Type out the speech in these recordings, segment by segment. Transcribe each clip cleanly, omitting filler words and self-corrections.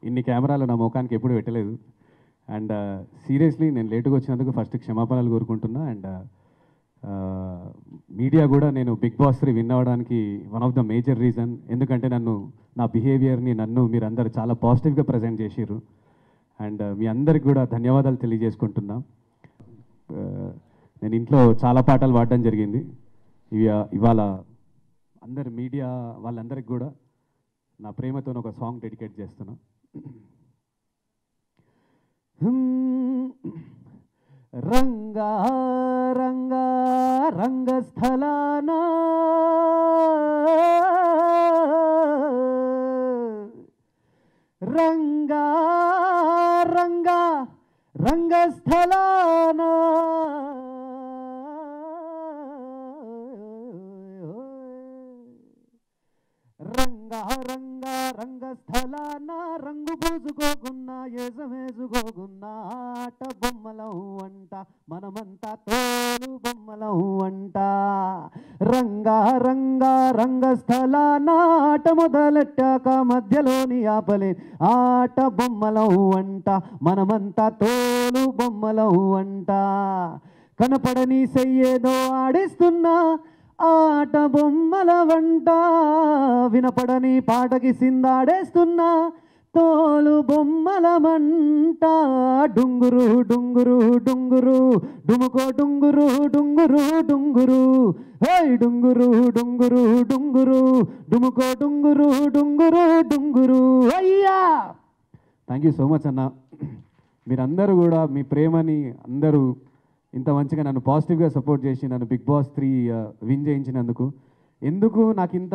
ఇన్ని కెమెరాలు నా ముఖానికి ఎప్పుడు పెట్టలేదు. అండ్ సీరియస్లీ నేను లేటుగా వచ్చినందుకు ఫస్ట్ క్షమాపణలు కోరుకుంటున్నా. అండ్ మీడియా కూడా నేను బిగ్ బాస్ 3 విన్ అవ్వడానికి one of the major reason. ఎందుకంటే నా బిహేవియర్ని మీరందరూ చాలా పాజిటివ్గా ప్రజెంట్ చేసిర్రు. అండ్ మీ అందరికి కూడా ధన్యవాదాలు తెలియజేసుకుంటున్నా. నేను ఇంట్లో చాలా పాటలు పాడడం జరిగింది. ఇవాళ అందరు మీడియా వాళ్ళందరికి కూడా నా ప్రేమతో ఒక సాంగ్ డెడికేట్ చేస్తున్నా. రంగా రంగా రంగస్థలాన రంగా రంగా రంగస్థలాన రంగా రంగా రంగస్థలాన రంగు పూసుకోకున్నా ఏసమేసుకోకున్నా ఆట బొమ్మలం అంట మనమంతా తోలు బొమ్మలం అంట. రంగా రంగా రంగస్థలాన ఆట మొదలెట్టాక మధ్యలోని ఆపలే ఆట బొమ్మలం అంట మనమంతా తోలు బొమ్మలం అంట. కనపడని చెయ్యేదో ఆడిస్తున్నా ఆట బొమ్మల వంట వినపడని పాటకి సిందాడేస్తున్నా తోలు బొమ్మల మంట. డుంగురు డుంగురు డుంగురు డుముకో డుంగురు డుంగురు డుంగురు హే డుంగురు డుంగురు డుంగురు డుముకో డుంగురు డుంగురు డుంగురు అయ్యా. థ్యాంక్ యూ సో మచ్ అన్న. మీరందరూ కూడా మీ ప్రేమని అందరూ ఇంత మంచిగా నన్ను పాజిటివ్గా సపోర్ట్ చేసి నన్ను బిగ్ బాస్ 3 విన్ చేయించినందుకు. ఎందుకు నాకు ఇంత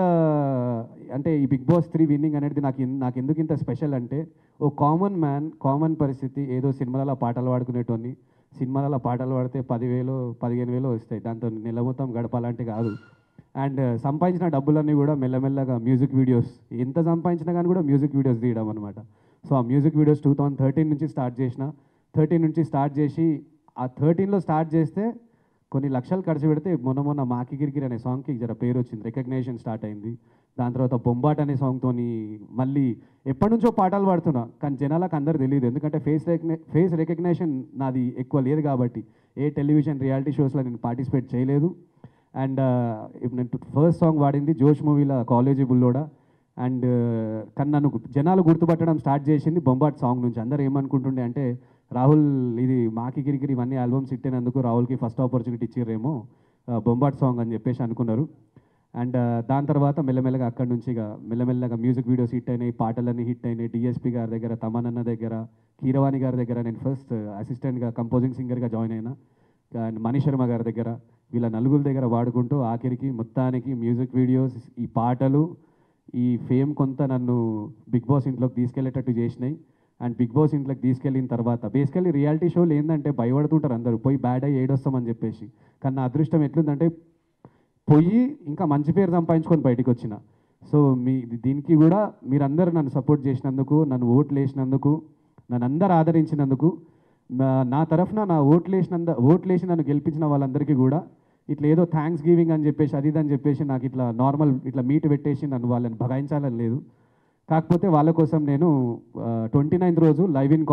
అంటే ఈ బిగ్ బాస్ 3 విన్నింగ్ అనేది నాకు ఎందుకు ఇంత స్పెషల్ అంటే, ఓ కామన్ మ్యాన్ కామన్ పరిస్థితి, ఏదో సినిమాలలో పాటలు పాడుకునేటోని, సినిమాలలో పాటలు పాడితే 10,000 15,000 వస్తాయి, దాంతో నెల మొత్తం గడపాలంటే కాదు. అండ్ సంపాదించిన డబ్బులన్నీ కూడా మెల్లమెల్లగా మ్యూజిక్ వీడియోస్, ఎంత సంపాదించినా కానీ కూడా మ్యూజిక్ వీడియోస్ తీయడం అనమాట. సో ఆ మ్యూజిక్ వీడియోస్ 2013 నుంచి స్టార్ట్ చేసిన. 13 నుంచి స్టార్ట్ చేసి ఆ 13లో స్టార్ట్ చేస్తే కొన్ని లక్షలు ఖర్చు పెడితే మొన్న మాకి గిరిగిరి అనే సాంగ్కి జర పేరు వచ్చింది, రికగ్నేషన్ స్టార్ట్ అయింది. దాని తర్వాత బొంబాట్ అనే సాంగ్తోని మళ్ళీ ఎప్పటి నుంచో పాటలు పాడుతున్నా, కానీ జనాలకు అందరూ తెలియదు. ఎందుకంటే ఫేస్ రికగ్నేషన్ నాది ఎక్కువ లేదు కాబట్టి ఏ టెలివిజన్ రియాలిటీ షోస్లో నేను పార్టిసిపేట్ చేయలేదు. అండ్ ఇప్పుడు నేను ఫస్ట్ సాంగ్ వాడింది జోష్ మూవీలో కాలేజీ బుల్లోడా. అండ్ కానీ నన్ను జనాలు గుర్తుపట్టడం స్టార్ట్ చేసింది బొంబాట్ సాంగ్ నుంచి. అందరూ ఏమనుకుంటుండే అంటే, రాహుల్ ఇది మాకి గిరిగిరి ఇవన్నీ ఆల్బమ్స్ హిట్ అయినందుకు రాహుల్కి ఫస్ట్ ఆపర్చునిటీ ఇచ్చిర్రేమో బొంబాట్ సాంగ్ అని చెప్పేసి అనుకున్నారు. అండ్ దాని తర్వాత మెల్లమెల్లగా అక్కడి నుంచి మెల్లమెల్లగా మ్యూజిక్ వీడియోస్ హిట్ అయినాయి, పాటలన్నీ హిట్ అయినాయి. డిఎస్పి గారి దగ్గర, తమనన్న దగ్గర, కీరవాణి గారి దగ్గర నేను ఫస్ట్ అసిస్టెంట్గా కంపోజింగ్ సింగర్గా జాయిన్ అయినా. అండ్ మణి శర్మ గారి దగ్గర, వీళ్ళ నలుగురు దగ్గర వాడుకుంటూ ఆఖరికి మొత్తానికి మ్యూజిక్ వీడియోస్, ఈ పాటలు, ఈ ఫేమ్ కొంత నన్ను బిగ్ బాస్ ఇంట్లోకి తీసుకెళ్లేటట్టు చేసినాయి. అండ్ బిగ్ బాస్ ఇంట్లోకి తీసుకెళ్ళిన తర్వాత బేసికల్లీ రియాలిటీ షోలు ఏంటంటే భయపడుతుంటారు అందరూ, పోయి బ్యాడ్ అయ్యి ఏడొస్తామని చెప్పేసి. కానీ నా అదృష్టం ఎట్లుందంటే పోయి ఇంకా మంచి పేరు సంపాదించుకొని బయటికి వచ్చిన. సో దీనికి కూడా మీరందరూ నన్ను సపోర్ట్ చేసినందుకు, నన్ను ఓట్లు వేసినందుకు, నన్ను అందరూ ఆదరించినందుకు, నా తరఫున నా ఓట్లేసి నన్ను గెలిపించిన వాళ్ళందరికీ కూడా ఇట్లా ఏదో థ్యాంక్స్ గివింగ్ అని చెప్పేసి అది ఇది అని చెప్పేసి నాకు ఇట్లా నార్మల్ ఇట్లా మీట్ పెట్టేసి నన్ను వాళ్ళని భగాయించాలని లేదు. కాకపోతే వాళ్ళ కోసం నేను 29th రోజు లైవ్ ఇన్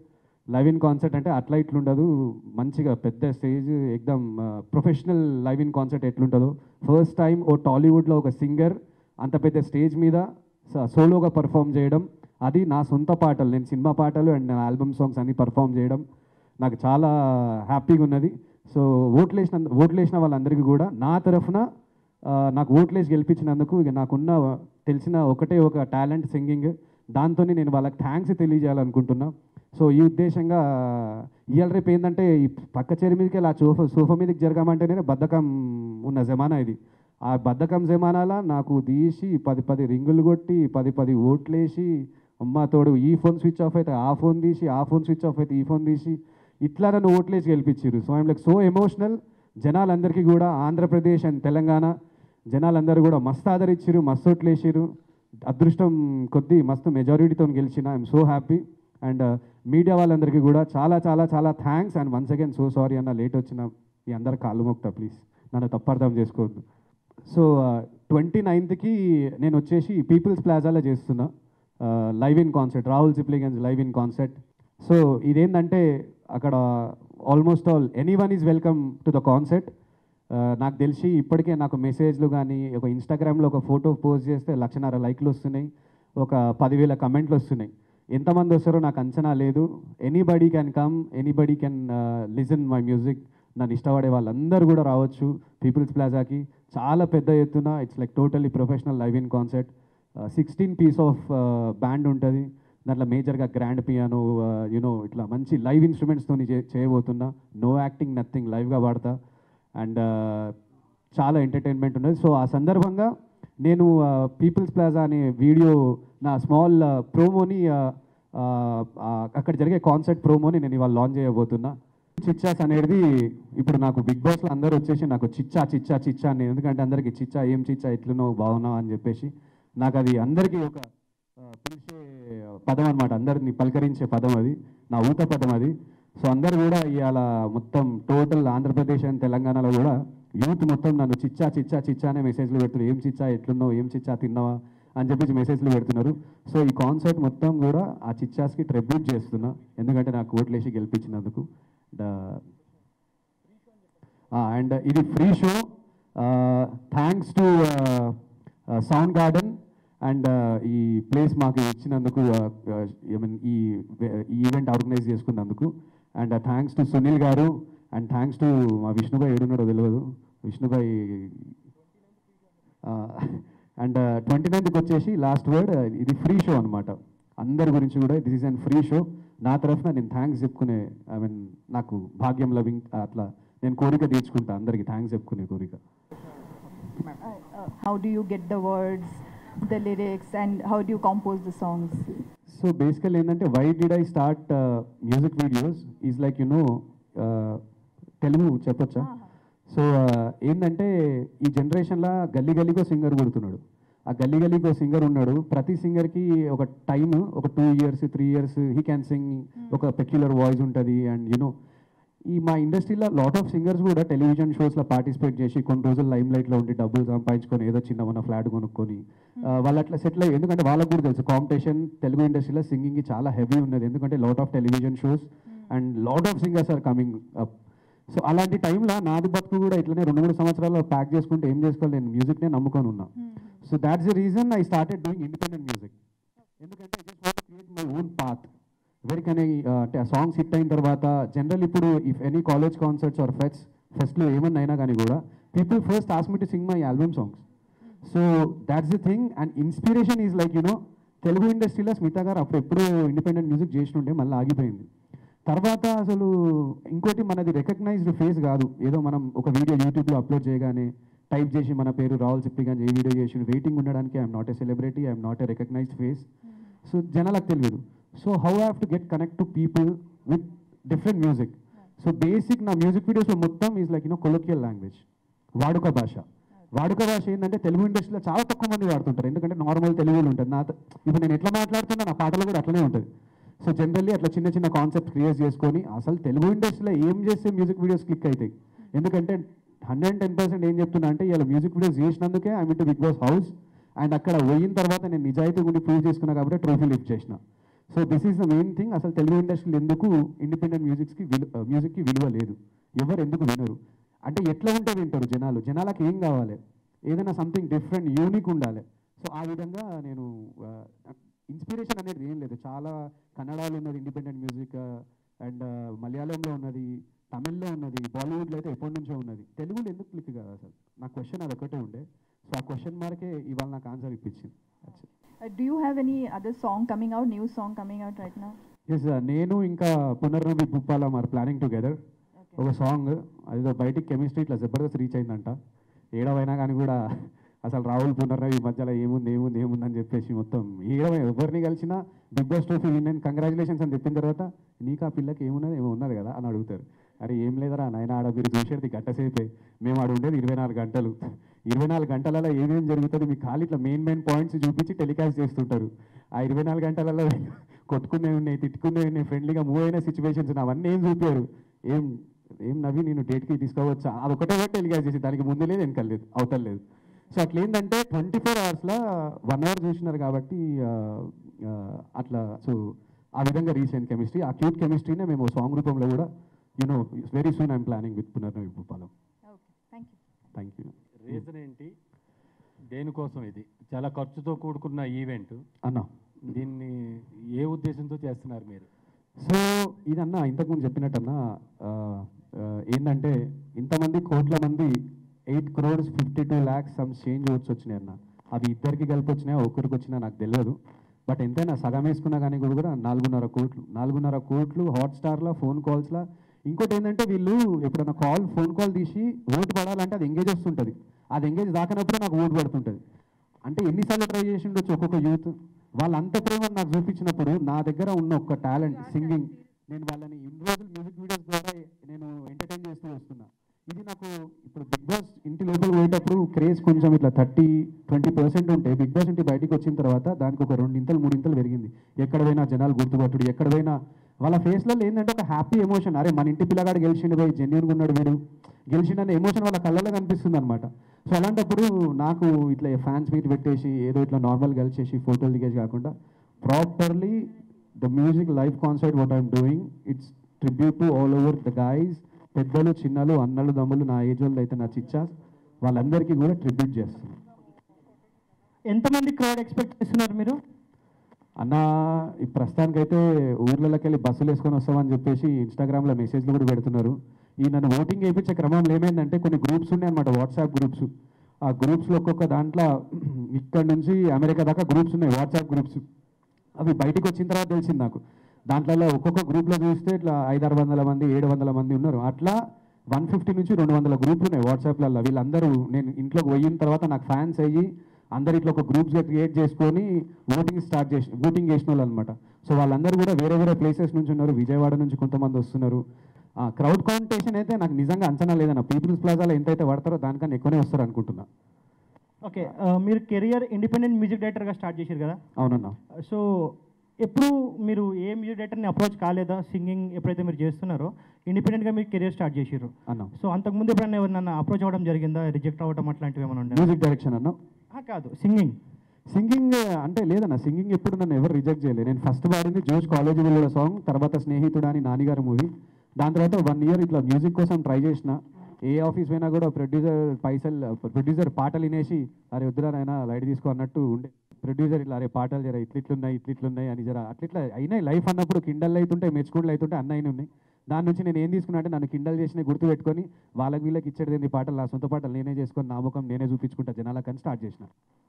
కాన్సర్ట్ అంటే అట్లా ఇట్లుండదు, మంచిగా పెద్ద స్టేజ్ ఎక్దమ్ ప్రొఫెషనల్ లైవ్ ఇన్ కాన్సర్ట్ ఎట్లుంటుందో, ఫస్ట్ టైం ఓ టాలీవుడ్లో ఒక సింగర్ అంత పెద్ద స్టేజ్ మీద సోలోగా పర్ఫామ్ చేయడం, అది నా సొంత పాటలు, నేను సినిమా పాటలు అండ్ నా ఆల్బమ్ సాంగ్స్ అన్నీ పర్ఫామ్ చేయడం నాకు చాలా హ్యాపీగా ఉన్నది. సో ఓట్లేసిన వాళ్ళందరికీ కూడా నా తరఫున నాకు ఓట్లేసి గెలిపించినందుకు ఇక నాకున్న తెలిసిన ఒకటే ఒక టాలెంట్ సింగింగ్, దాంతో నేను వాళ్ళకి థ్యాంక్స్ తెలియజేయాలనుకుంటున్నా. సో ఈ ఉద్దేశంగా ఇవాళ రేపు ఏంటంటే ఈ పక్క చీర మీదకి వెళ్ళి ఆ సోఫా మీదకి జరగమంటేనే బద్ధకం ఉన్న జమానా ఇది. ఆ బద్ధకం జమానాలా నాకు తీసి 10 రింగులు కొట్టి 10 ఓట్లేసి, అమ్మ తోడు ఈ ఫోన్ స్విచ్ ఆఫ్ అయితే ఆ ఫోన్ తీసి, ఆ ఫోన్ స్విచ్ ఆఫ్ అయితే ఈ ఫోన్ తీసి, ఇట్లా నన్ను ఓట్లేసి గెలిపించారు. So I'm like so emotional. జనాలందరికీ కూడా ఆంధ్రప్రదేశ్ అండ్ తెలంగాణ జనాలందరూ కూడా మస్తు ఆదరించారు, మస్తు ఓట్లేసారు. అదృష్టం కొద్దీ మస్తు మెజారిటీతో గెలిచిన. I'm so happy. And media వాళ్ళందరికీ కూడా చాలా చాలా చాలా thanks. And once again so sorry అన్న, లేట్ వచ్చిన మీ అందరు కాళ్ళు మొక్తా, ప్లీజ్ నన్ను తప్పర్థం చేసుకోవద్దు. సో 29th నేను వచ్చేసి పీపుల్స్ ప్లాజాలో చేస్తున్నా. Live in concert, Rahul Sipligunj's live in concert. So ఇదేంటంటే అక్కడ almost all anyone is welcome to the concert. నాకు తెలిసి ఇప్పటికే నాకు మెసేజ్లు కానీ ఒక ఇన్స్టాగ్రామ్లో ఒక ఫోటో పోస్ట్ చేస్తే 1,00,000 లైక్లు వస్తున్నాయి, ఒక 10,000 కమెంట్లు వస్తున్నాయి. ఎంతమంది వస్తారో నాకు అంచనా లేదు. Anybody can come, anybody can listen my music. నన్ను ఇష్టపడే వాళ్ళందరూ కూడా రావచ్చు పీపుల్స్ ప్లాజాకి. చాలా పెద్ద ఎత్తున it's like totally professional live in concert. 16 piece of band ఉంటుంది. దాంట్లో మేజర్గా గ్రాండ్ పియానో, యూనో ఇట్లా మంచి లైవ్ ఇన్స్ట్రుమెంట్స్తో చేయబోతున్నా. నో యాక్టింగ్, నథింగ్, లైవ్గా వాడతా. అండ్ చాలా ఎంటర్టైన్మెంట్ ఉన్నది. సో ఆ సందర్భంగా నేను పీపుల్స్ ప్లాజా అనే వీడియో, నా స్మాల్ ప్రోమోని, అక్కడ జరిగే కాన్సర్ట్ ప్రోమోని నేను ఇవాళ లాంచ్ చేయబోతున్నా. చిచ్చాస్ అనేది ఇప్పుడు నాకు బిగ్ బాస్లో అందరూ వచ్చేసి నాకు చిచ్చా చిచ్చా చిచ్చా అని, ఎందుకంటే అందరికీ చిచ్చా ఏం చిచ్చా ఎట్లున్నావు బాగున్నావు అని చెప్పేసి, నాకు అది అందరికీ ఒక పిలిచే పదం అనమాట, అందరిని పలకరించే పదం అది, నా ఊత పదం అది. సో అందరు కూడా ఇవాళ మొత్తం టోటల్ ఆంధ్రప్రదేశ్ అండ్ తెలంగాణలో కూడా యూత్ మొత్తం నన్ను చిచ్చా చిచ్చా చిచ్చా అనే మెసేజ్లు పెడుతున్నారు. ఏం చిచ్చా ఎట్లున్నావు, ఏం చిచ్చా తిన్నావా అని చెప్పేసి మెసేజ్లు పెడుతున్నారు. సో ఈ కాన్సర్ట్ మొత్తం కూడా ఆ చిచ్చాస్కి ట్రిబ్యూట్ చేస్తున్నా, ఎందుకంటే నాకు ఓట్లేసి గెలిపించినందుకు. అండ్ ఇది free show. Thanks to sound garden and ఈ ప్లేస్ మాకు ఇచ్చినందుకు, ఐ మీన్ ఈ ఈవెంట్ ఆర్గనైజ్ చేసుకున్నందుకు. And thanks to Sunil garu, and thanks to మా విష్ణుభాయ్, ఏడున్నాడో తెలియదు విష్ణుభాయ్. అండ్ 29th వచ్చేసి లాస్ట్ వర్డ్, ఇది ఫ్రీ షో అనమాట. అందరి గురించి కూడా this is and free show. నా తరఫున నేను థ్యాంక్స్ చెప్పుకునే, ఐ మీన్ నాకు భాగ్యం లవింగ్ అట్లా నేను కోరిక తీర్చుకుంటా, అందరికీ థ్యాంక్స్ చెప్పుకునే కోరిక. How do you get the words, the lyrics, and how do you compose the songs? So basically ఏంటంటే, why did I start music videos is like, you know, Telugu చెప్పొచ్చా? సో ఏంటంటే ఈ జనరేషన్లో గల్లీ గల్లీకో సింగర్ కొడుతున్నాడు. ఆ గల్లీ గల్లీకో సింగర్ ఉన్నాడు. ప్రతి సింగర్కి ఒక టైమ్, ఒక 2 years 3 years he can sing, ఒక పెక్యులర్ వాయిస్ ఉంటుంది. అండ్ యూనో ఈ మా ఇండస్ట్రీలో లాట్ ఆఫ్ సింగర్స్ కూడా టెలివిజన్ షోస్లో పార్టిసిపేట్ చేసి కొన్ని రోజులు లైమ్ లైట్లో ఉండి డబ్బులు సంపాదించుకొని ఏదో చిన్న మన ఫ్లాట్ కొనుక్కొని వాళ్ళు అట్లా సెటిల్ అయ్యి, ఎందుకంటే వాళ్ళకు కూడా తెలుసు కాంపిటీషన్ తెలుగు ఇండస్ట్రీలో సింగింగ్కి చాలా హెవీ ఉన్నది, ఎందుకంటే lot of television shows and lot of singers are coming up. So అలాంటి టైంలో నాది బతుకు కూడా ఇట్లనే 2-3 సంవత్సరాల్లో ప్యాక్ చేసుకుంటే ఏం చేసుకోవాలి, నేను మ్యూజిక్నే నమ్ముకొని ఉన్నా. So that's the reason I started doing independent music. ఎందుకంటే I just want to create my own path very కనే. అంటే ఆ సాంగ్స్ హిట్ అయిన తర్వాత జనరల్ ఇప్పుడు if any college concerts or ఫెస్ట్లు ఏమన్నా అయినా కానీ కూడా people first ask me to sing my album songs. So that's the thing. And inspiration is like, you know, Telugu ఇండస్ట్రీలో స్మిత గారు అప్పుడు ఎప్పుడూ ఇండిపెండెంట్ మ్యూజిక్ చేసినుంటే మళ్ళీ ఆగిపోయింది. తర్వాత అసలు ఇంకోటి, మనది రికగ్నైజ్డ్ ఫేస్ కాదు. ఏదో మనం ఒక వీడియో యూట్యూబ్లో అప్లోడ్ చేయగానే టైప్ చేసి మన పేరు రాహుల్ సిప్లిగన్స్ ఏ వీడియో చేసి వెయిటింగ్ ఉండడానికి I'm not a celebrity, I'm not a recognised face. So జనాలకు తెలియదు. So how have to get connect to people with different music. So basic నా మ్యూజిక్ వీడియోస్లో మొత్తం is like, you know, colloquial language, వాడుక భాష. వాడుక భాష ఏంటంటే తెలుగు ఇండస్ట్రీలో చాలా తక్కువ మంది వాడుతుంటారు, ఎందుకంటే నార్మల్ తెలుగులో ఉంటుంది. ఇప్పుడు నేను ఎట్లా మాట్లాడుతున్నా నా పాటలో కూడా అట్లనే ఉంటుంది. సో జనరల్లీ అట్లా చిన్న చిన్న కాన్సెప్ట్ క్రియేట్ చేసుకొని అసలు తెలుగు ఇండస్ట్రీలో ఏం చేస్తే మ్యూజిక్ వీడియోస్ క్లిక్ అవుతాయి. ఎందుకంటే 110% ఏం చెప్తున్నా అంటే, ఇలా మ్యూజిక్ వీడియోస్ చేసినందుకే I mean to Bigg Boss house. And అక్కడ పోయిన తర్వాత నేను నిజాయితీ గురించి ప్రూవ్ చేసుకున్నా కాబట్టి ట్రోఫీ లిఫ్ట్ చేసిన. So this is the main thing. అసలు తెలుగు ఇండస్ట్రీలో ఎందుకు ఇండిపెండెంట్ మ్యూజిక్కి విలువ లేదు, ఎవరు ఎందుకు వినరు అంటే, ఎట్లా ఉంటే వింటారు జనాలకు ఏం కావాలి, ఏదైనా సంథింగ్ డిఫరెంట్ యూనిక్ ఉండాలి. సో ఆ విధంగా నేను ఇన్స్పిరేషన్ అనేది ఏం లేదు. చాలా కన్నడలో ఉన్నది ఇండిపెండెంట్ మ్యూజిక్, అండ్ మలయాళంలో ఉన్నది, తమిళ్లో ఉన్నది, బాలీవుడ్లో అయితే ఎప్పటి నుంచో ఉన్నది. తెలుగులో ఎందుకు క్లిక్ కాదు అసలు? నా క్వశ్చన్ అది ఒకటే ఉండే. సో ఆ క్వశ్చన్ మార్కే ఇవాళ నాకు ఆన్సర్ ఇప్పించింది. Do you have any other song coming out, new song coming out right now? Yes, నేను ఇంకా Punarnavi Bhupalam are planning together ఒక సాంగ్. అదిదో బయటికి కెమిస్ట్రీ ఇట్లా జబర్దస్త్ రీచ్ అయిందంట. ఏడవైనా కానీ కూడా అసలు రాహుల్ పునర్నవి మధ్యలో ఏముంది అని చెప్పేసి మొత్తం ఎవరిని కలిసినా Bigg Boss trophy win congratulations అని చెప్పిన తర్వాత, నీకు ఆ పిల్లకి ఏమో ఉన్నది కదా అని అడుగుతారు. అరే ఏం లేదరా నాయన, ఆడ మీరు చూసేది గంటసేపే, మేము ఆడ ఉండేది 24 గంటలు. 24 గంటలలో ఏమేమి జరుగుతుంది మీకు ఖాళీ ఇట్లా మెయిన్ పాయింట్స్ చూపించి టెలికాస్ట్ చేస్తుంటారు. ఆ 24 గంటలలో కొట్టుకునే ఉన్నాయి, తిట్టుకునే ఉన్నాయి, ఫ్రెండ్లీగా మూవ్ అయిన సిచ్యువేషన్స్ అవన్నీ ఏం చూపారు. ఏం నవ్వి నేను డేట్కి తీసుకోవచ్చా, అదొకటే టెలికాస్ట్ చేసి దానికి ముందు లేదు వెనకలేదు అవతల లేదు. సో అట్లా ఏంటంటే 24 hours 1 hour చూసినారు కాబట్టి అట్లా సో ఆ విధంగా రీచ్ అయిన కెమిస్ట్రీ, ఆ క్యూట్ కెమిస్ట్రీనే మేము సాంగ్ రూపంలో కూడా you know very soon I'm planning with Punarnavi Bhupalam. Okay, thank you. Thank you reason ఏంటి, దేనికోసం? ఇది చాలా ఖర్చుతో కూడుకున్న ఈవెంట్ అన్న. దీన్ని ఏ ఉద్దేశంతో చేస్తున్నారు మీరు? సో ఇదన్నా ఇంతకుముందు చెప్పినట్టన్నా ఏంటంటే ఇంతమంది కోట్ల మంది 8,52,00,000 సమ్ చేంజ్ ఓట్స్ వచ్చినాయి అన్న. అవి ఇద్దరికి కలిపి వచ్చినాయా ఒకరికి వచ్చినా నాకు తెలియదు. బట్ ఎంతైనా సగం వేసుకున్నా కానీ కూడా 4.5 కోట్లు హాట్స్టార్లో ఫోన్ కాల్స్లో. ఇంకోటి ఏంటంటే వీళ్ళు ఎప్పుడైనా ఫోన్ కాల్ తీసి ఓటు పడాలంటే అది ఎంగేజ్ వస్తుంటుంది. అది ఎంగేజ్ దాకినప్పుడు నాకు ఓటు పడుతుంటుంది. అంటే ఎన్నిసార్లు ట్రై చేసి ఉండొచ్చు ఒక్కొక్క యూత్. వాళ్ళంత ప్రేమ నాకు చూపించినప్పుడు నా దగ్గర ఉన్న ఒక్క టాలెంట్ సింగింగ్, నేను వాళ్ళని ఇన్ని రోజులు మ్యూజిక్ వీడియోస్ ద్వారా నేను ఎంటర్టైన్ చేస్తూ వస్తున్నా. ఇది నాకు ఇప్పుడు బిగ్ బాస్ ఇంటి లోపల పోయేటప్పుడు క్రేజ్ కొంచెం ఇట్లా 30-20% ఉంటే బిగ్ బాస్ ఇంటి బయటికి వచ్చిన తర్వాత దానికి ఒక 2-3 పెరిగింది. ఎక్కడ పోయినా జనాలు గుర్తుపట్టుడు, ఎక్కడ పోయినా వాళ్ళ ఫేస్లలో ఏంటంటే ఒక హ్యాపీ ఎమోషన్. అరే మన ఇంటి పిల్లగాడు గెలిచిండు, పోయి జెన్యున్గా ఉన్నాడు, వీడు గెలిచిండనే ఎమోషన్ వాళ్ళ కళ్ళలో కనిపిస్తుంది అనమాట. సో అలాంటప్పుడు నాకు ఇట్లా ఫ్యాన్స్ మీట్ పెట్టేసి ఏదో ఇట్లా నార్మల్ కలిసేసి ఫోటోలు దిగేసి కాకుండా properly the music live concert what I'm doing it's tribute to all over the guys, పెద్దలు చిన్నలు అన్నలు దమ్ములు నా ఏజ్ వాళ్ళు అయితే నా చిచ్చాస్ వాళ్ళందరికీ కూడా ట్రిబ్యూట్ చేస్తున్నాను. ఎంతమంది క్రౌడ్ ఎక్స్పెక్ట్ చేస్తున్నారు మీరు? అన్న ఈ ప్రస్తుతానికైతే ఊర్లలోకి వెళ్ళి బస్సులు వేసుకొని వస్తామని చెప్పేసి ఇన్స్టాగ్రామ్లో మెసేజ్లు కూడా పెడుతున్నారు. ఈ నన్ను ఓటింగ్ వేయించే క్రమంలో ఏమైందంటే కొన్ని గ్రూప్స్ ఉన్నాయి అనమాట, వాట్సాప్ గ్రూప్స్. ఆ గ్రూప్స్లో ఒక్కొక్క దాంట్లో ఇక్కడ నుంచి అమెరికా దాకా గ్రూప్స్ ఉన్నాయి, వాట్సాప్ గ్రూప్స్. అవి బయటకు వచ్చిన తర్వాత తెలిసింది నాకు. దాంట్లో ఒక్కొక్క గ్రూప్లో చూస్తే ఇట్లా 500-600 మంది 700 మంది ఉన్నారు. అట్లా 150 నుంచి 200 గ్రూపులు ఉన్నాయి వాట్సాప్లలో. వీళ్ళందరూ నేను ఇంట్లోకి పోయిన తర్వాత నాకు ఫ్యాన్స్ అయ్యి అందరు ఇట్లా ఒక గ్రూప్స్గా క్రియేట్ చేసుకొని ఓటింగ్ చేసిన వాళ్ళు అనమాట. సో వాళ్ళందరూ కూడా వేరే వేరే ప్లేసెస్ నుంచి ఉన్నారు. విజయవాడ నుంచి కొంతమంది వస్తున్నారు. క్రౌడ్ కాంపిటీషన్ అయితే నాకు నిజంగా అంచనా లేదన్న. పీపుల్స్ ప్లాజాలో ఎంతైతే పడతారో దానికన్నా ఎక్కువనే వస్తారు అనుకుంటున్నా. ఓకే, మీరు కెరియర్ ఇండిపెండెంట్ మ్యూజిక్ డైరెక్టర్గా స్టార్ట్ చేశారు కదా? అవునన్నా. సో ఎప్పుడు మీరు ఏ మ్యూజిక్ డైరెక్టర్ని అప్రోచ్ కాలేదా? సింగింగ్ ఎప్పుడైతే మీరు చేస్తున్నారో ఇండిపెండెంట్గా మీరు కెరియర్ స్టార్ట్ చేసారు అన్న. సో అంతకుముందు ఎప్పుడైనా ఎవరినన్నా అప్రోచ్ అవ్వడం జరిగిందా? రిజెక్ట్ అవ్వడం అట్లాంటివి ఏమైనా ఉండే? మ్యూజిక్ డైరెక్షన్ అన్న కాదు, సింగింగ్. సింగింగ్ అంటే లేదన్న. సింగింగ్ ఎప్పుడు నన్ను ఎవరు రిజెక్ట్ చేయలేదు. నేను ఫస్ట్ పాడింది జోష్ కాలేజీ వెళ్ళిన సాంగ్, తర్వాత స్నేహితుడు అని నానిగారు మూవీ. దాని తర్వాత 1 year ఇట్లా మ్యూజిక్ కోసం ట్రై చేసిన. ఏ ఆఫీస్ పోయినా కూడా ప్రొడ్యూసర్ పాటలు వినేసి అరే వద్దురానైనా లైట్ తీసుకో అన్నట్టు ఉండే. ప్రొడ్యూసర్ ఇట్లా అరే పాటలు జర ఇట్లున్నాయి అని జర అట్లా అయినాయి. లైఫ్ అన్నప్పుడు కిండల్ అవుతుంటాయి, మెచ్చుకుంటలు అవుతుంటే అన్న అయిన ఉన్నాయి. దాని నుంచి నేను ఏం తీసుకున్నా అంటే నన్ను కిండల్ చేసిన గుర్తు పెట్టుకొని వాళ్ళకి వీళ్ళకి ఇచ్చేది పాటలు, నా సొంత పాటలు నేనే చేసుకొని నా ముఖం నేనే చూపించుకుంటా జనాలకని స్టార్ట్ చేసిన.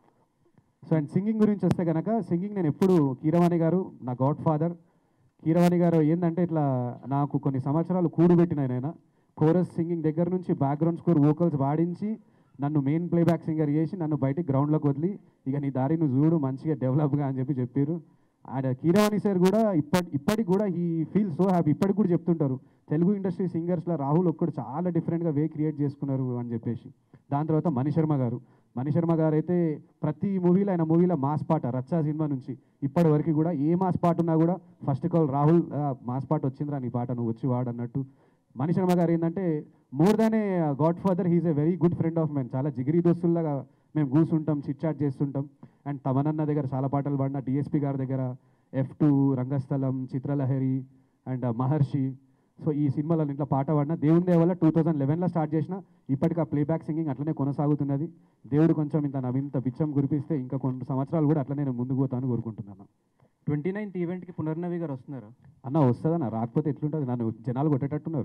సో అండ్ సింగింగ్ గురించి వస్తే కనుక సింగింగ్ నేను ఎప్పుడు కీరవాణి గారు నా గాడ్ ఫాదర్. కీరవాణి గారు ఏంటంటే ఇట్లా నాకు కొన్ని సంవత్సరాలు కూడుబెట్టిన ఆయన. కోరస్ సింగింగ్ దగ్గర నుంచి బ్యాక్గ్రౌండ్ స్కోర్ వోకల్స్ వాడించి నన్ను మెయిన్ ప్లేబ్యాక్ సింగర్ చేసి నన్ను బయటికి గ్రౌండ్లోకి వదిలి ఇక నీ దారి నువ్వు చూడు మంచిగా డెవలప్గా అని చెప్పారు. అండ్ కీరవాణి సార్ కూడా ఇప్పటికి కూడా ఈ ఫీల్ సో హ్యాపీ. ఇప్పటికి కూడా చెప్తుంటారు తెలుగు ఇండస్ట్రీ సింగర్స్లో రాహుల్ ఒక్కడు చాలా డిఫరెంట్గా వే క్రియేట్ చేసుకున్నారు అని చెప్పేసి. దాని తర్వాత మణిశర్మ గారు అయితే ప్రతి మూవీలో ఆయన మూవీలో మాస్ పాట రచ్చా సినిమా నుంచి ఇప్పటి వరకు కూడా ఏ మాస్ పాట ఉన్నా కూడా ఫస్ట్ కాల్ రాహుల్ మాస్ పాట వచ్చిందిరా నీ పాట నువ్వు వచ్చి వాడు అన్నట్టు. మణిశర్మ గారు ఏంటంటే more than A God father he's a very good friend of mine. చాలా జిగిరి దోస్తుల్లాగా మేము కూర్చుంటాం, చిట్ చాట్ చేస్తుంటాం. అండ్ తమనన్న దగ్గర చాలా పాటలు పాడిన, డిఎస్పి గారి దగ్గర F2, Rangasthalam, Chitralahari and Maharshi. So ఈ సినిమాలో ఇంట్లో పాట పాడిన. దేవుని దేవల్ల 2011లో స్టార్ట్ చేసిన. ఇప్పటికి ఆ ప్లేబ్యాక్ సింగింగ్ అట్లనే కొనసాగుతున్నది. దేవుడు కొంచెం ఇంత బిచ్చం కురిపిస్తే ఇంకా కొన్ని సంవత్సరాలు కూడా అట్లనే నేను ముందుకు పోతాను కోరుకుంటున్నాను. 29th ఈవెంట్కి పునర్నవి గారు వస్తున్నారా? అన్న వస్తుందన్న, రాకపోతే ఎట్లుంటుంది? నన్ను జనాలు కొట్టేటట్టున్నారు.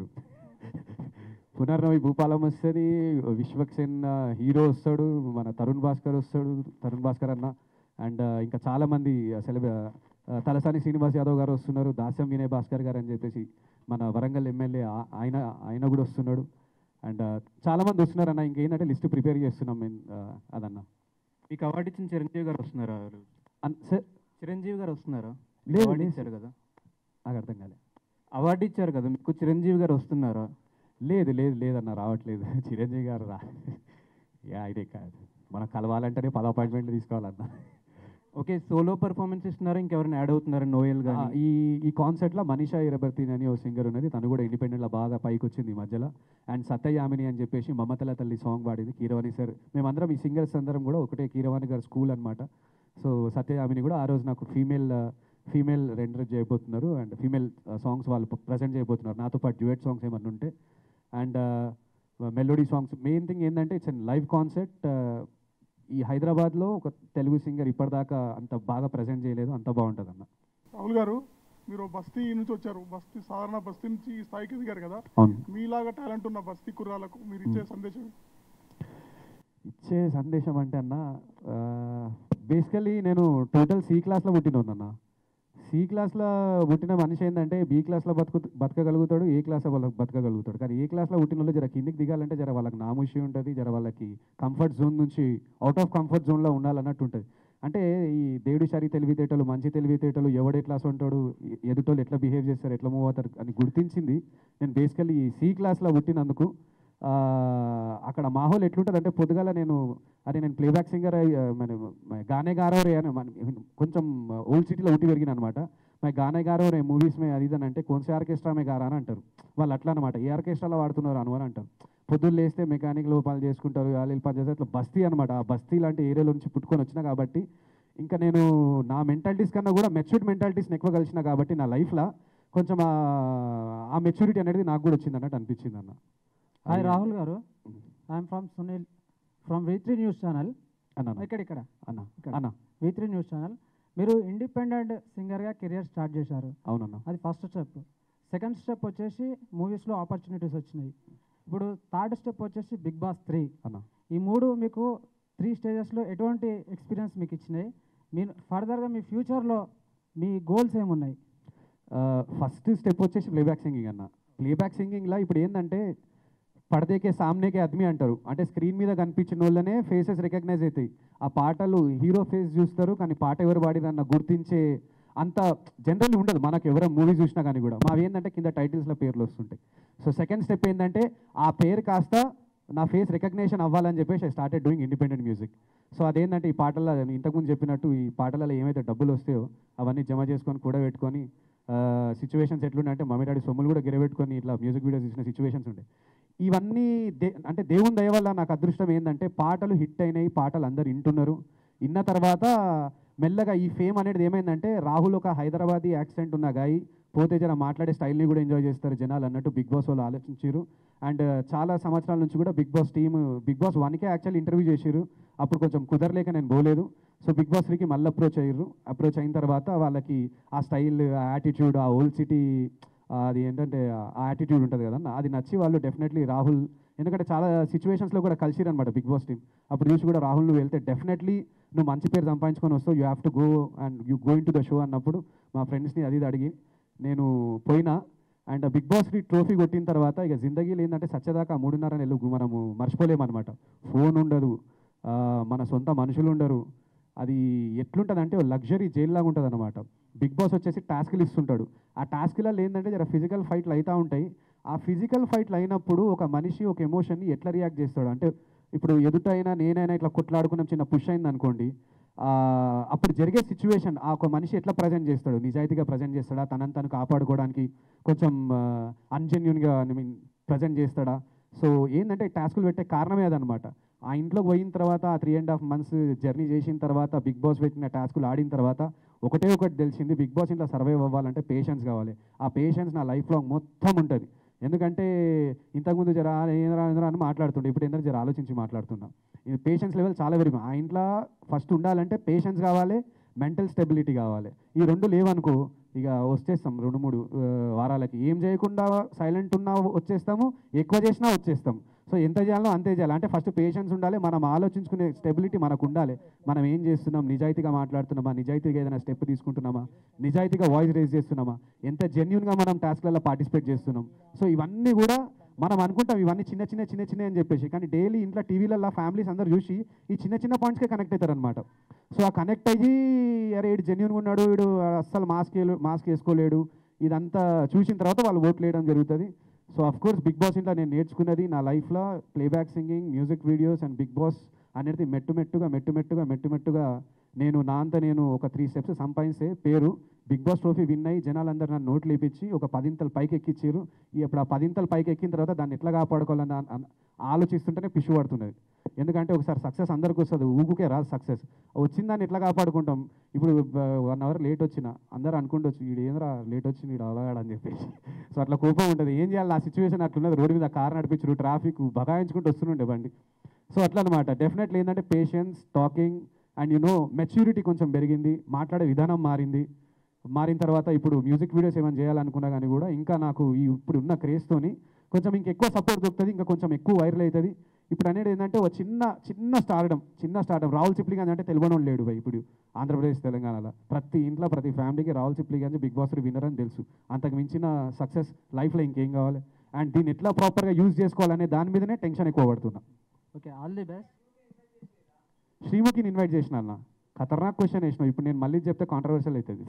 పునర్నవి భూపాలం వస్తుంది, విశ్వక్సేన్ హీరో వస్తాడు, మన తరుణ్ భాస్కర్ అన్న. అండ్ ఇంకా చాలామంది తలసాని శ్రీనివాస్ యాదవ్ గారు వస్తున్నారు, దాస్యం వినయ్ భాస్కర్ గారు అని చెప్పేసి మన వరంగల్ ఎమ్మెల్యే ఆయన కూడా వస్తున్నాడు. అండ్ చాలామంది వస్తున్నారు అన్న. ఇంకేంటంటే లిస్ట్ ప్రిపేర్ చేస్తున్నాం మేము అదన్న. మీకు అవార్డు ఇచ్చిన చిరంజీవి గారు వస్తున్నారా? సార్ చిరంజీవి గారు వస్తున్నారా? లేదు ఇచ్చారు కదా, నాకు అర్థం కాలే. అవార్డు ఇచ్చారు కదా మీకు, చిరంజీవి గారు వస్తున్నారా? లేదన్న, రావట్లేదు. చిరంజీవి గారు ఆయనే కాదు, మనం కలవాలంటేనే 10 అపాయింట్మెంట్లు తీసుకోవాలన్న. ఓకే, సోలో పర్ఫార్మెన్స్ ఇస్తున్నారా? ఇంకెవరైనా యాడ్ అవుతున్నారా? నోయల్ గారు ఈ కాన్సర్ట్లో మనీషా ఇరబర్తిన్ అని ఓ సింగర్ ఉన్నది, తను కూడా ఇండిపెండెంట్లో బాగా పైకి వచ్చింది ఈ మధ్యలో. అండ్ సత్యయామిని అని చెప్పేసి మమతల తల్లి సాంగ్ పాడింది కీరవాణి సార్. మేమందరం ఈ సింగర్స్ అందరం కూడా ఒకటే కీరవాణి గారు స్కూల్ అనమాట. సో సత్యయామిని కూడా ఆ రోజు నాకు ఫీమేల్ రెండర్ చేయబోతున్నారు అండ్ ఫీమేల్ సాంగ్స్ వాళ్ళు ప్రజెంట్ చేయబోతున్నారు నాతో పాటు డ్యూయట్ సాంగ్స్ ఏమన్నా ఉంటే and melody songs. Main thing ఏంటంటే ఇట్స్ అన్ లైవ్ కాన్సెప్ట్. ఈ హైదరాబాద్లో ఒక తెలుగు సింగర్ ఇప్పటిదాకా అంత బాగా ప్రజెంట్ చేయలేదు, అంత బాగుంటుంది అన్న. రాహుల్ గారు, మీరు బస్తీ నుంచి వచ్చారు, సాధారణ బస్తీ నుంచి ఈ స్థాయికి ఎదిగారు కదా, అవును. మీలాగా టాలెంట్ ఉన్న బస్తీ కుర్రాలకు మీరు ఇచ్చే సందేశం అంటే అన్న, బేసికలీ నేను టోటల్ సి క్లాస్లో పుట్టినోను అన్న. సి క్లాస్లో పుట్టిన మనిషి ఏంటంటే బి క్లాస్లో బతకగలుగుతాడు, ఏ క్లాస్లో వాళ్ళకి బతకగలుగుతాడు. కానీ ఏ క్లాస్లో పుట్టిన వాళ్ళు జర కిందికి దిగాలంటే జర వాళ్ళకి నామూషి ఉంటుంది, జర వాళ్ళకి కంఫర్ట్ జోన్ నుంచి అవుట్ ఆఫ్ కంఫర్ట్ జోన్లో ఉండాలన్నట్టు ఉంటుంది. అంటే ఈ దేవుడి సరి తెలివితేటలు, మంచి తెలివితేటలు, ఎవడు ఎట్లా ఉంటాడు, ఎదుటోళ్ళు ఎట్లా బిహేవ్ చేస్తారు, ఎట్లా మూవ్ అవుతారు అని గుర్తించింది నేను బేసికలీ సి క్లాస్లో పుట్టినందుకు. అక్కడ మాహోల్ ఎట్లుంటుంది అంటే పొద్దుగాల నేను ప్లేబ్యాక్ సింగర్ గానే గారో రే అని కొంచెం ఓల్డ్ సిటీలో ఉట్టి పెరిగిన అనమాట. మై గానే గారో రే మూవీస్ మే అది ఇదని అంటే కోన్సే ఆర్కెస్ట్రా మే గారా అని అంటారు వాళ్ళు. అట్లా అనమాట, ఏ ఆర్కెస్ట్రాలో వాడుతున్నారు అని అంటారు. పొద్దున్న లేస్తే మెకానిక్ పనులు చేసుకుంటారు, వాళ్ళు పని చేస్తారు. ఇట్లా బస్తీ అనమాట. ఆ బస్తీ లాంటి ఏరియాలో నుంచి పుట్టుకొని వచ్చినా కాబట్టి ఇంకా నేను నా మెంటాలిటీస్ కన్నా కూడా మెచ్యూర్డ్ మెంటాలిటీస్ని ఎక్కువ కలిసిన కాబట్టి నా లైఫ్లో కొంచెం ఆ మెచ్యూరిటీ అనేది నాకు కూడా వచ్చింది అన్నట్టు అనిపించింది అన్న. Hi Rahul garu, I'm from Sunil from V3 news channel. అన్న ఇక్కడ అన్న V3 న్యూస్ ఛానల్. మీరు ఇండిపెండెంట్ సింగర్గా కెరియర్ స్టార్ట్ చేశారు. అవునన్నా. అది ఫస్ట్ స్టెప్. సెకండ్ స్టెప్ వచ్చేసి మూవీస్లో ఆపర్చునిటీస్ వచ్చినాయి. ఇప్పుడు థర్డ్ స్టెప్ వచ్చేసి బిగ్ బాస్ 3 అన్న. ఈ మూడు మీకు 3 స్టేజెస్లో ఎటువంటి ఎక్స్పీరియన్స్ మీకు ఇచ్చినాయి? మీరు ఫర్దర్గా మీ ఫ్యూచర్లో మీ గోల్స్ ఏమున్నాయి? ఫస్ట్ స్టెప్ వచ్చేసి ప్లేబ్యాక్ సింగింగ్ అన్న. ప్లేబ్యాక్ సింగింగ్లో ఇప్పుడు ఏంటంటే పడదేకే సామ్నేకే అద్మి అంటారు. అంటే స్క్రీన్ మీద కనిపించిన వాళ్ళనే ఫేసెస్ రికగ్నైజ్ అవుతాయి. ఆ పాటలు హీరో ఫేస్ చూస్తారు కానీ పాట ఎవరు పాడిరన్న గుర్తించే అంత జనరల్లీ ఉండదు మనకు. ఎవరైనా మూవీ చూసినా కానీ కూడా మావి ఏంటంటే కింద టైటిల్స్లో పేర్లు వస్తుంటాయి. సో సెకండ్ స్టెప్ ఏంటంటే ఆ పేరు కాస్త నా ఫేస్ రికగ్నేషన్ అవ్వాలని చెప్పేసి I started doing independent music. So అదేంటంటే ఈ పాటల్లో ఇంతకుముందు చెప్పినట్టు ఈ పాటలలో ఏమైతే డబ్బులు వస్తాయో అవన్నీ జమ చేసుకొని కూడా పెట్టుకొని సిచ్యువేషన్స్ ఎట్లుండే అంటే మమ్మీ డాడీ సొమ్ములు కూడా గిరబెట్టుకొని ఇట్లా మ్యూజిక్ వీడియోస్ ఇచ్చిన సిచ్యువేషన్స్ ఉండే. ఇవన్నీ అంటే దేవుని దయ వల్ల నాకు అదృష్టం ఏంటంటే పాటలు హిట్ అయినాయి, పాటలు అందరు వింటున్నారు. విన్న తర్వాత మెల్లగా ఈ ఫేమ్ అనేది ఏమైందంటే రాహుల్ ఒక హైదరాబాదీ యాక్సెంట్ ఉన్న గాయి పోతే జర మాట్లాడే స్టైల్ని కూడా ఎంజాయ్ చేస్తారు జనాలు అన్నట్టు బిగ్ బాస్ వాళ్ళు ఆలోచించారు. అండ్ చాలా సంవత్సరాల నుంచి కూడా Bigg Boss team Bigg Boss 1కే యాక్చువల్లీ ఇంటర్వ్యూ చేసారు. అప్పుడు కొంచెం కుదరలేక నేను పోలేదు. సో బిగ్ బాస్ 3కి మళ్ళీ అప్రోచ్ అయిన తర్వాత వాళ్ళకి ఆ స్టైల్, ఆ యాటిట్యూడ్, ఆ ఓల్డ్ సిటీ అది ఏంటంటే ఆ యాటిట్యూడ్ ఉంటుంది కదన్న, అది నచ్చి వాళ్ళు డెఫినెట్లీ రాహుల్, ఎందుకంటే చాలా సిచ్యువేషన్స్లో కూడా కలిసిరనమాట బిగ్ బాస్ టీమ్. అప్పుడు చూసి కూడా రాహుల్ నువ్వు వెళ్తే డెఫినెట్లీ నువ్వు మంచి పేరు సంపాదించుకొని వస్తావు, you have to go and you going to the show అన్నప్పుడు మా ఫ్రెండ్స్ని అది అడిగి నేను పోయినా. అండ్ బిగ్ బాస్ ట్రోఫీ కొట్టిన తర్వాత ఇక జిందగీలో ఏంటంటే సత్యదాకా 3.5 నెలలు మనము మర్చిపోలేమన్నమాట. ఫోన్ ఉండదు, మన సొంత మనుషులు ఉండరు. అది ఎట్లుంటుంది అంటే లగ్జరీ జైల్లాగా ఉంటుంది అనమాట. బిగ్ బాస్ వచ్చేసి టాస్క్లు ఇస్తుంటాడు. ఆ టాస్క్లలో ఏంటంటే జర ఫిజికల్ ఫైట్లు అవుతూ ఉంటాయి. ఆ ఫిజికల్ ఫైట్లు అయినప్పుడు ఒక మనిషి ఒక ఎమోషన్ని ఎట్లా రియాక్ట్ చేస్తాడు అంటే ఇప్పుడు ఎదుటైనా నేనైనా ఇట్లా కొట్లాడుకున్నాం చిన్న పుష్ అయింది అనుకోండి, అప్పుడు జరిగే సిచ్యువేషన్ ఆ ఒక మనిషి ఎట్లా ప్రజెంట్ చేస్తాడు, నిజాయితీగా ప్రజెంట్ చేస్తాడా, తనని తను కాపాడుకోవడానికి కొంచెం అన్జెన్యున్గా ప్రజెంట్ చేస్తాడా. సో ఏంటంటే టాస్కులు పెట్టే కారణమే అదనమాట. ఆ ఇంట్లోకి పోయిన తర్వాత ఆ 3.5 months జర్నీ చేసిన తర్వాత బిగ్ బాస్ పెట్టిన టాస్కులు ఆడిన తర్వాత ఒకటే ఒకటి తెలిసింది, బిగ్ బాస్ ఇంట్లో సర్వైవ్ అవ్వాలంటే పేషెన్స్ కావాలి. ఆ పేషెన్స్ నా లైఫ్ లాంగ్ మొత్తం ఉంటుంది. ఎందుకంటే ఇంతకుముందు జర ఏంద్రా అని మాట్లాడుతుండే, ఇప్పుడు ఏంటంటే జర ఆలోచించి మాట్లాడుతున్నా. ఇది పేషెన్స్ లెవెల్ చాలా పెరిగింది. ఆ ఇంట్లో ఫస్ట్ ఉండాలంటే పేషెన్స్ కావాలి, మెంటల్ స్టెబిలిటీ కావాలి. ఈ రెండు లేవనుకో ఇక వచ్చేస్తాం 2-3 వారాలకి. ఏం చేయకుండా సైలెంట్ ఉన్నా వచ్చేస్తాము, ఎక్కువ చేసినా వచ్చేస్తాం. సో ఎంత చేయాలో అంతే చేయాలి. అంటే ఫస్ట్ పేషెన్స్ ఉండాలి, మనం ఆలోచించుకునే స్టెబిలిటీ మనకు ఉండాలి. మనం ఏం చేస్తున్నాం, నిజాయితీగా మాట్లాడుతున్నామా, నిజాయితీగా ఏదైనా స్టెప్ తీసుకుంటున్నామా, నిజాయితీగా వాయిస్ రేజ్ చేస్తున్నామా, ఎంత జెన్యున్గా మనం టాస్క్లలో పార్టిసిపేట్ చేస్తున్నాం. సో ఇవన్నీ కూడా మనం అనుకుంటాం ఇవన్నీ చిన్న చిన్న అని చెప్పేసి, కానీ డైలీ ఇంట్లో టీవీలలో ఫ్యామిలీస్ అందరూ చూసి ఈ చిన్న పాయింట్స్కే కనెక్ట్ అవుతారనమాట. సో ఆ కనెక్ట్ అయ్యి అరే వీడు జెన్యున్గా ఉన్నాడు, వీడు అస్సలు మాస్క్ వేసుకోలేడు, ఇదంతా చూసిన తర్వాత వాళ్ళు ఓట్లు వేయడం జరుగుతుంది. So of course Bigg Boss ఇంట్లో నేను నేర్చుకున్నది నా లైఫ్లో playback singing, music videos and Bigg Boss అనేది మెట్టుమెట్టుగా నేను నా అంతా నేను ఒక 3 స్టెప్స్ సంపాదిస్తే పేరు బిగ్ బాస్ ట్రోఫీ విన్ అయ్యి జనాలందరూ నన్ను నోట్లు లేపించి ఒక 10 ఇంతలు పైకి ఎక్కించారు. ఇప్పుడు ఆ 10 ఇంతలు పైకి ఎక్కిన తర్వాత దాన్ని ఎట్లా కాపాడుకోవాలని ఆలోచిస్తుంటేనే పిషు పడుతున్నది. ఎందుకంటే ఒకసారి సక్సెస్ అందరికీ వస్తుంది, ఊగుకే రాదు సక్సెస్. వచ్చిన దాన్ని ఎట్లా కాపాడుకుంటాం? ఇప్పుడు 1 అవర్ లేట్ వచ్చిన అందరూ అనుకుంటొచ్చు వీడు ఏంద్రా లేట్ వచ్చింది వీడు అవగాడని చెప్పేసి. సో అట్లా కోపం ఉంటుంది. ఏం చేయాలి? నా సిచ్యువేషన్ అట్లున్నది. రోడ్డు మీద కారు నడిపించరు, ట్రాఫిక్ బగాయించుకుంటూ వస్తుండే బండి. సో అట్లా అనమాట. డెఫినెట్లీ ఏంటంటే పేషెన్స్, టాకింగ్ అండ్ మెచ్యూరిటీ కొంచెం పెరిగింది, మాట్లాడే విధానం మారిన తర్వాత ఇప్పుడు మ్యూజిక్ వీడియోస్ ఏమైనా చేయాలనుకున్నా కానీ కూడా ఇంకా నాకు ఇప్పుడు ఉన్న క్రేజ్తోని కొంచెం ఇంకెక్కువ సపోర్ట్ దొరుకుతుంది, ఇంకా కొంచెం ఎక్కువ వైరల్ అవుతుంది. ఇప్పుడు అనేది ఏంటంటే ఒక చిన్న స్టార్డమ్ రాహుల్ సిప్లిగంజ్ అంటే తెలియడం లేడు భయ్. ఇప్పుడు ఆంధ్రప్రదేశ్ తెలంగాణలో ప్రతి ఇంట్లో ప్రతి ఫ్యామిలీకి Rahul Sipligunj Bigg Boss winner అని తెలుసు. అంతకు మించిన సక్సెస్ లైఫ్లో ఇంకేం కావాలి? అండ్ దీన్ని ఎట్లా ప్రాపర్గా యూజ్ చేసుకోవాలనే దాని మీదనే టెన్షన్ ఎక్కువ పడుతున్నా. Okay, all the best. శ్రీముఖిని ఇన్వైట్ చేసిన అన్న, ఖతర్నాక్ క్వశ్చన్ వేసినావు. ఇప్పుడు నేను మళ్ళీ చెప్తే కాంట్రవర్షియల్ అవుతుంది.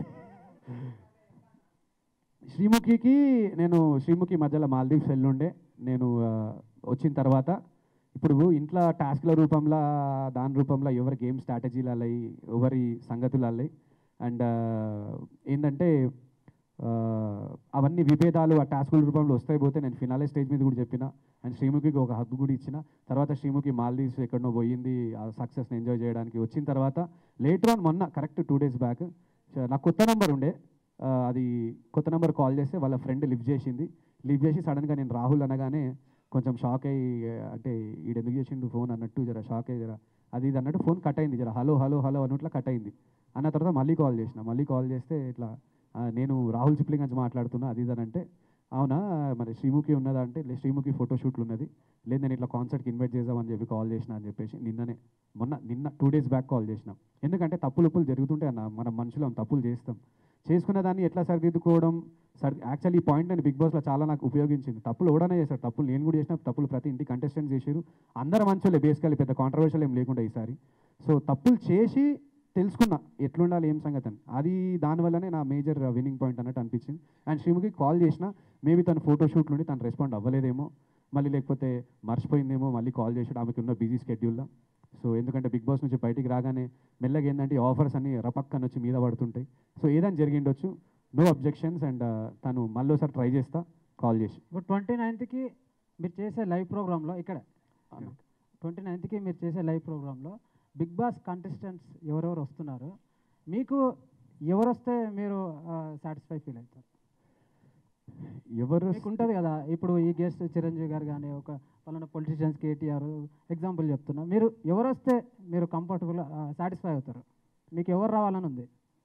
శ్రీముఖి మధ్యలో మాల్దీవ్స్ వెళ్ళుండే. నేను వచ్చిన తర్వాత ఇప్పుడు ఇంట్లో టాస్క్ల రూపంలో దాని రూపంలో ఎవరి గేమ్ స్ట్రాటజీలు అల్లయి, ఎవరి సంగతులు అల్లయి. అండ్ ఏంటంటే అవన్నీ విభేదాలు ఆ టాస్కుల రూపంలో వస్తాయి పోతే నేను ఫినాలే స్టేజ్ మీద కూడా చెప్పిన. అండ్ శ్రీముఖికి ఒక హగ్గు కూడా ఇచ్చిన. తర్వాత శ్రీముఖి మాల్దీవ్స్ ఎక్కడనో పోయింది ఆ సక్సెస్ని ఎంజాయ్ చేయడానికి. వచ్చిన తర్వాత లేటర్ ఆన్ మొన్న కరెక్ట్ 2 days బ్యాక్ నాకు కొత్త నెంబర్ ఉండే, అది కొత్త నెంబర్ కాల్ చేస్తే వాళ్ళ ఫ్రెండ్ లిఫ్ట్ చేసి సడన్గా నేను రాహుల్ అనగానే కొంచెం షాక్ అయ్యి, అంటే ఈడెందుకు చేసిండు ఫోన్ అన్నట్టు జర షాక్ అయ్యి అది ఇది అన్నట్టు ఫోన్ కట్ అయింది. జర హలో హలో హలో అన్నట్లు కట్ అయింది. అన్న తర్వాత మళ్ళీ కాల్ చేస్తే ఇట్లా నేను రాహుల్ సిప్లిగంజ్ మాట్లాడుతున్నా అది ఇది అని అంటే, అవునా మరి శ్రీముఖి ఉన్నదా అంటే శ్రీముఖి ఫోటోషూట్లు ఉన్నది, లేదు నేను ఇట్లా కాన్సర్ట్కి ఇన్వైట్ చేద్దామని చెప్పి కాల్ చేసిన అని చెప్పేసి నిన్న 2 days బ్యాక్ కాల్ చేసినాం. ఎందుకంటే తప్పులు జరుగుతుంటాయి అన్న, మనం మనుషులం తప్పులు చేసుకున్న దాన్ని ఎట్లా సరిదిద్దుకోవడం. యాక్చువల్లీ ఈ పాయింట్ నేను బిగ్ బాస్లో చాలా నాకు ఉపయోగించింది. తప్పులు ఎవడనే చేశారు, తప్పులు నేను కూడా చేసిన, తప్పులు ప్రతి ఇంటి కంటెస్టెంట్ చేశారు, అందరు మంచోళ్ళే బేసికల్లీ, పెద్ద కాంట్రవర్షియల్ ఏం లేకుండా ఈసారి. సో తప్పులు చేసి తెలుసుకున్నా ఎట్లుండాలి ఏం సంగతి అని. అది దానివల్లనే నా మేజర్ విన్నింగ్ పాయింట్ అన్నట్టు అనిపించింది. అండ్ శ్రీముఖికి కాల్ చేసిన, మేబీ తన ఫోటోషూట్ నుండి తను రెస్పాండ్ అవ్వలేదేమో, మళ్ళీ లేకపోతే మర్చిపోయిందేమో, మళ్ళీ కాల్ చేసాడు ఆమెకు ఉన్న బిజీ స్కెడ్యూల్లో. సో ఎందుకంటే బిగ్ బాస్ నుంచి బయటికి రాగానే మెల్లగా ఏంటంటే ఈ ఆఫర్స్ అన్ని రపక్కన వచ్చి మీద పడుతుంటాయి. సో ఏదైనా జరిగిండొచ్చు, నో అబ్జెక్షన్స్. అండ్ తను మళ్ళీ ఒకసారి ట్రై చేస్తా కాల్ చేసి. ఇప్పుడు 29th మీరు చేసే లైవ్ ప్రోగ్రాంలో ఇక్కడ 29th మీరు చేసే లైవ్ ప్రోగ్రాంలో బిగ్ బాస్ కంటెస్టెంట్స్ ఎవరెవరు వస్తున్నారు, మీకు ఎవరు వస్తే మీరు సాటిస్ఫై ఫీల్ అవుతారు? ఎవరు మీకు ఉంటుంది కదా, ఇప్పుడు ఈ గెస్ట్ చిరంజీవి గారు కానీ ఒక పలానా పొలిటీషియన్స్ కేటీఆర్ ఎగ్జాంపుల్ చెప్తున్నా, మీరు ఎవరు వస్తే మీరు కంఫర్టబుల్ సాటిస్ఫై అవుతారు? మీకు ఎవరు రావాలని ఉంది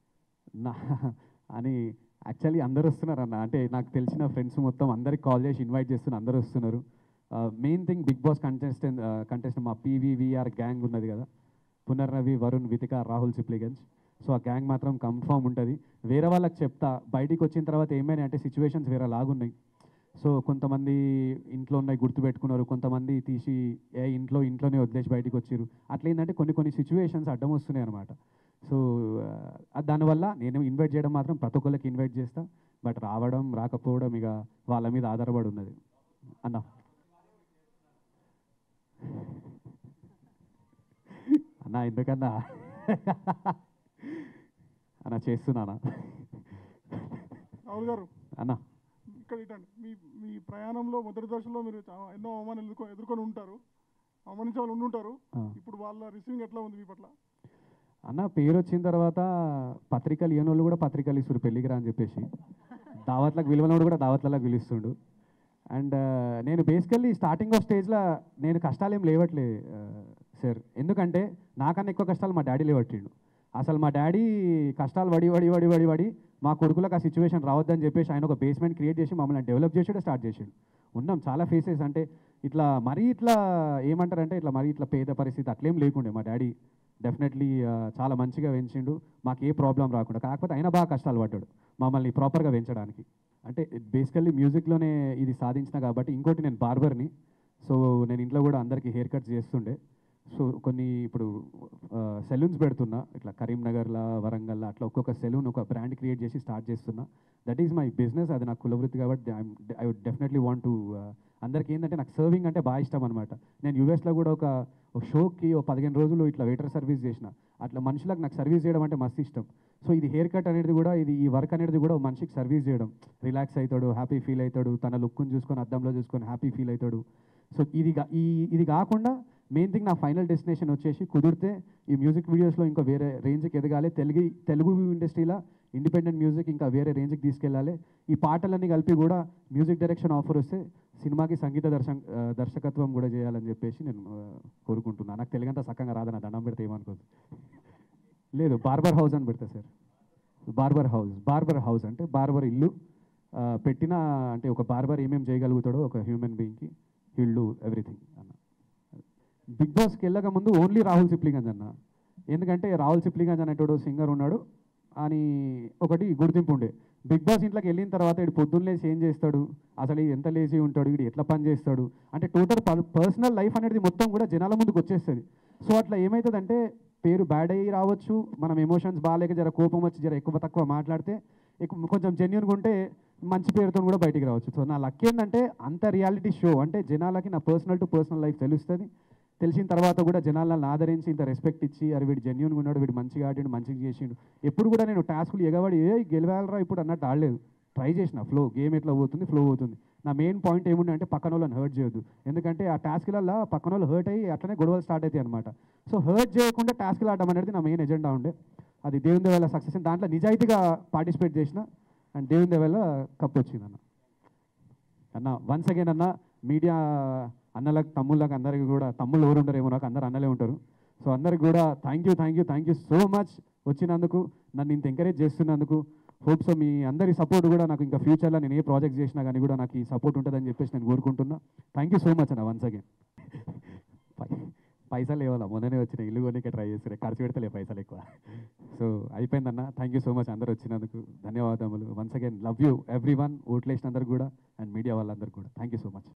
అని యాక్చువల్లీ అందరు వస్తున్నారు అన్న. అంటే నాకు తెలిసిన ఫ్రెండ్స్ మొత్తం అందరికి కాల్ చేసి ఇన్వైట్ చేస్తున్నారు, అందరూ వస్తున్నారు. Main thing Bigg Boss contestant మా పీవీవీఆర్ గ్యాంగ్ ఉన్నది కదా, పునర్నవి, వరుణ్, వితిక, రాహుల్ సిప్లిగంజ్. సో ఆ గ్యాంగ్ మాత్రం కన్ఫామ్ ఉంటుంది. వేరే వాళ్ళకి చెప్తా, బయటికి వచ్చిన తర్వాత ఏమైనా అంటే సిచ్యువేషన్స్ వేరే లాగున్నాయి. సో కొంతమంది ఇంట్లో ఉన్నాయి గుర్తుపెట్టుకున్నారు, కొంతమంది తీసి ఇంట్లోనే వదిలేసి బయటికి వచ్చారు. అట్లా ఏంటంటే కొన్ని సిచ్యువేషన్స్ అడ్డం వస్తున్నాయి అనమాట. సో దానివల్ల నేను ఇన్వైట్ చేయడం మాత్రం ప్రతి ఒక్కరికి ఇన్వైట్ చేస్తా, బట్ రావడం రాకపోవడం ఇక వాళ్ళ మీద ఆధారపడి ఉన్నది అన్న. అన్న ఎందుకన్నా అన్న చేస్తున్నానా రాహుల్ గారు అన్న? ఇక్కడ ఇటండి, మీ ప్రయాణంలో మొదటి దశలో మీరు ఎన్నో అవమానాలు ఎదుర్కొని ఉంటారు, అవమానించే వాళ్ళు ఉండుంటారు. ఇప్పుడు వాళ్ళ రిసీవింగ్ ఎట్లా ఉంది మీ పట్ల? అన్న పేరు వచ్చిన తర్వాత పత్రికలు ఇవ్వని వాళ్ళు కూడా పత్రికలు ఇస్తారు పెళ్ళికి రా అని చెప్పేసి, దావత్లకు విలువనోడు కూడా దావత్లకు పిలుస్తుండు. అండ్ నేను బేసికల్లీ స్టార్టింగ్ ఆఫ్ స్టేజ్లో నేను కష్టాలు ఏం లేవట్లేదు సార్. ఎందుకంటే నాకన్నా ఎక్కువ కష్టాలు మా డాడీ లేవట్టిండు. అసలు మా డాడీ కష్టాలు వడి మా కొడుకులకు ఆ సిచ్యువేషన్ రావద్దని చెప్పేసి ఆయన ఒక బేస్మెంట్ క్రియేట్ చేసి మమ్మల్ని డెవలప్ చేసాడు, స్టార్ట్ చేసాడు. ఉన్నాం చాలా ఫేసెస్, అంటే ఇట్లా ఏమంటారంటే ఇట్లా పేద పరిస్థితి అట్లేం లేకుండే. మా డాడీ డెఫినెట్లీ చాలా మంచిగా పెంచిండు, మాకు ఏ ప్రాబ్లం రాకుండా. కాకపోతే ఆయన బాగా కష్టాలు పడ్డాడు మమ్మల్ని ప్రాపర్గా పెంచడానికి. అంటే బేసికల్లీ మ్యూజిక్లోనే ఇది సాధించిన కాబట్టి. ఇంకోటి నేను బార్బర్ని, సో నేను ఇంట్లో కూడా అందరికీ హెయిర్ కట్స్ చేస్తుండే. సో కొన్ని ఇప్పుడు సెలూన్స్ పెడుతున్నా, ఇట్లా కరీంనగర్లో, వరంగల్లో అట్లా ఒక్కొక్క సెలూన్ ఒక బ్రాండ్ క్రియేట్ చేసి స్టార్ట్ చేస్తున్నా. దట్ ఈజ్ మై బిజినెస్, అది నాకు కులవృత్తి కాబట్టి I would definitely want to అందరికీ ఏంటంటే నాకు సర్వింగ్ అంటే బాగా ఇష్టం అనమాట. నేను యూఎస్లో కూడా ఒక షోకి 15 రోజులు ఇట్లా వెయిటర్ సర్వీస్ చేసిన. అట్లా మనుషులకు నాకు సర్వీస్ చేయడం అంటే మస్తు ఇష్టం. సో ఇది హెయిర్ కట్ అనేది కూడా ఈ వర్క్ అనేది కూడా మనిషికి సర్వీస్ చేయడం. రిలాక్స్ అవుతాడు, హ్యాపీ ఫీల్ అవుతాడు, తన లుక్ని చూసుకొని అద్దంలో చూసుకొని హ్యాపీ ఫీల్ అవుతాడు. సో ఇది కాకుండా మెయిన్ థింగ్ నా ఫైనల్ డెస్టినేషన్ వచ్చేసి కుదిరితే ఈ మ్యూజిక్ వీడియోస్లో ఇంకా వేరే రేంజ్కి ఎదగాలి. తెలుగు ఇండస్ట్రీలో ఇండిపెండెంట్ మ్యూజిక్ ఇంకా వేరే రేంజ్కి తీసుకెళ్ళాలి. ఈ పాటలన్నీ కలిపి కూడా మ్యూజిక్ డైరెక్షన్ ఆఫర్ వస్తే సినిమాకి సంగీత దర్శకత్వం కూడా చేయాలని చెప్పేసి నేను కోరుకుంటున్నాను. నాకు తెలుగంతా చక్కగా రాదని దండం పెడితే ఏమనుకోదు. లేదు, బార్బర్ హౌస్ అని పెడతా సార్. బార్బర్ హౌస్ అంటే బార్బర్ ఇల్లు పెట్టిన, అంటే ఒక బార్బర్ ఏమేమి చేయగలుగుతాడో ఒక హ్యూమన్ బీయింగ్కి హీల్ డూ ఎవ్రీథింగ్ అన్న. బిగ్ బాస్కి వెళ్ళక ముందు ఓన్లీ రాహుల్ సిప్లిగంజ్ అన్న. ఎందుకంటే రాహుల్ సిప్లిగంజ్ అనేటోడు సింగర్ ఉన్నాడు అని ఒకటి గుర్తింపు ఉండే. బిగ్ బాస్ ఇంట్లోకి వెళ్ళిన తర్వాత ఇటు పొద్దున్న లేచి ఏం చేస్తాడు, అసలు ఎంత లేచి ఉంటాడు, వీడు ఎట్లా పని చేస్తాడు అంటే టోటల్ పర్సనల్ లైఫ్ అనేది మొత్తం కూడా జనాల ముందుకు వచ్చేస్తుంది. సో అట్లా ఏమవుతుందంటే పేరు బ్యాడ్ అయ్యి రావచ్చు, మనం ఎమోషన్స్ బాగాలేక జర కోపం వచ్చి జర ఎక్కువ తక్కువ మాట్లాడితే కొంచెం జెన్యూన్గా ఉంటే మంచి పేరుతో కూడా బయటికి రావచ్చు. సో నా లక్ ఏంటంటే అంత రియాలిటీ షో అంటే జనాలకి నా పర్సనల్ టు పర్సనల్ లైఫ్ తెలుస్తుంది. తెలిసిన తర్వాత కూడా జనాలను ఆదరించి ఇంత రెస్పెక్ట్ ఇచ్చి అరే వీడు జెన్యూన్గా ఉన్నాడు, వీడు మంచిగా ఆడిండు, మంచిగా చేసిండు. ఎప్పుడు కూడా నేను టాస్కులు ఎగబడి గెలవాలరా ఇప్పుడు అన్నట్టు ఆడలేదు. ట్రై చేసిన గేమ్ ఎట్లా పోతుంది, ఫ్లో అవుతుంది. నా మెయిన్ పాయింట్ ఏముండే అంటే పక్కన వాళ్ళని హర్ట్ చేయొద్దు. ఎందుకంటే ఆ టాస్క్లలో పక్కన వాళ్ళు హర్ట్ అయ్యి అట్లనే గొడవలు స్టార్ట్ అవుతాయి అనమాట. సో హర్ట్ చేయకుండా టాస్క్లు ఆడడం అనేది నా మెయిన్ ఎజెండా ఉండే. అది దేవుని దేవాల సక్సెస్. దాంట్లో నిజాయితీగా పార్టిసిపేట్ చేసిన అండ్ దేవుని దేవాల కప్ వచ్చింది అన్న. వన్స్ అగైన్ అన్న, మీడియా అన్నలకు తమ్ముళ్ళకి అందరికీ కూడా, తమ్ముళ్ళు ఎవరు ఉంటారు ఏమో నాకు, అందరు అన్నలే ఉంటారు. సో అందరికి కూడా థ్యాంక్ యూ సో మచ్ వచ్చినందుకు, నన్ను ఇంత ఎంకరేజ్ చేస్తున్నందుకు. హోప్ సో మీ అందరి సపోర్ట్ కూడా నాకు ఇంకా ఫ్యూచర్లో నేను ఏ ప్రాజెక్ట్ చేసినా కానీ కూడా నాకు ఈ సపోర్ట్ ఉంటుందని చెప్పేసి నేను కోరుకుంటున్నా. థ్యాంక్ యూ సో మచ్ అన్న వన్స్ అగైన్. పైసలు ఇవ్వాలా, మొన్ననే వచ్చిన ఇల్లు కొనికే ట్రై చేస్తే ఖర్చు పెడతలే పైసలు ఎక్కువ. సో అయిపోయిందన్న. థ్యాంక్ యూ సో మచ్ అందరు వచ్చినందుకు, ధన్యవాదములు. Once again love you everyone, ఓట్లేసినందరికి కూడా అండ్ మీడియా వాళ్ళందరికీ కూడా థ్యాంక్ యూ సో మచ్.